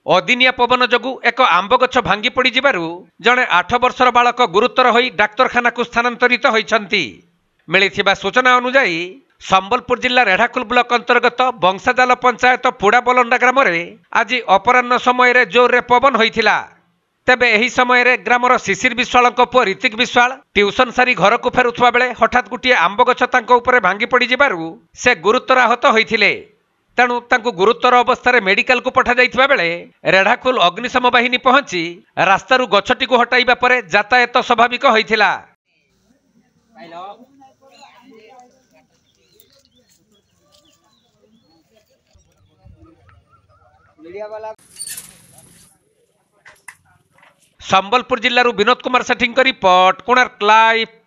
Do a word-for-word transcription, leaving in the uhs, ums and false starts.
अदिनिया पवन जोगु एक आंब गछ भांगी पड़ी जिबारु जणे आठ वर्षर बालक गुरुतर होई डाक्तरखाना को स्थानांतरित होइछंती। मिलिथिबा सूचना अनुसार संबलपुर जिला रेढ़ाखोल ब्लॉक अंतर्गत बंशाजाल पंचायत पुड़ा बलंडा ग्राम में आज अपराह्न समय रे जोर रे पवन होइथिला। तेबे एही समय रे ग्रामर शिशिर विश्वाल पुओ ऋतिक विश्वाल ट्यूशन सारी घर को फेरुथबा बेले हठात गोटे आंब गछ तांको उपरे भांगी पड़ी जिबारु से गुरुतर आहत होइथिले। तेणु तांको गुरुतर अवस्था मेडिकल को पठा जाइथिबा बेले रेढ़ाखोल अग्निशम बाहिनी पहुंची रास्तारू गछटी को हटाइबा परे यातायात स्वाभाविक होइथिला। संबलपुर जिल्लारू विनोद कुमार सेठी रिपोर्ट, कोणार्क लाइव।